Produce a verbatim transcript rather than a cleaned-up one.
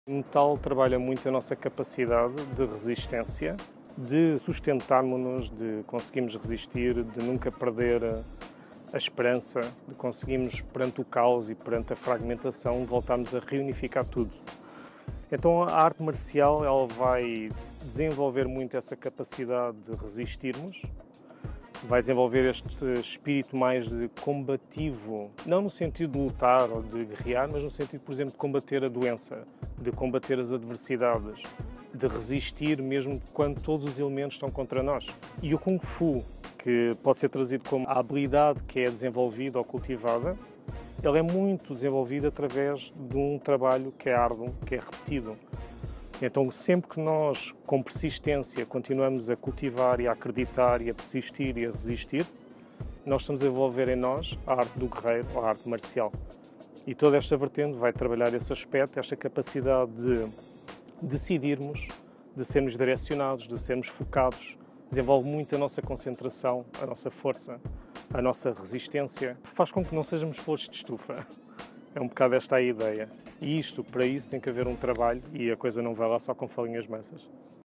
O metal trabalha muito a nossa capacidade de resistência, de sustentarmos-nos, de conseguirmos resistir, de nunca perder a esperança, de conseguirmos, perante o caos e perante a fragmentação, voltarmos a reunificar tudo. Então a arte marcial ela vai desenvolver muito essa capacidade de resistirmos, vai desenvolver este espírito mais de combativo, não no sentido de lutar ou de guerrear, mas no sentido, por exemplo, de combater a doença, de combater as adversidades, de resistir mesmo quando todos os elementos estão contra nós. E o Kung Fu, que pode ser trazido como a habilidade que é desenvolvida ou cultivada, ele é muito desenvolvido através de um trabalho que é árduo, que é repetido. Então, sempre que nós, com persistência, continuamos a cultivar e a acreditar e a persistir e a resistir, nós estamos a desenvolver em nós a arte do guerreiro, a arte marcial. E toda esta vertente vai trabalhar esse aspecto, esta capacidade de decidirmos, de sermos direcionados, de sermos focados. Desenvolve muito a nossa concentração, a nossa força, a nossa resistência. Faz com que não sejamos flores de estufa. É um bocado esta a ideia. E isto, para isso, tem que haver um trabalho e a coisa não vai lá só com falinhas mansas.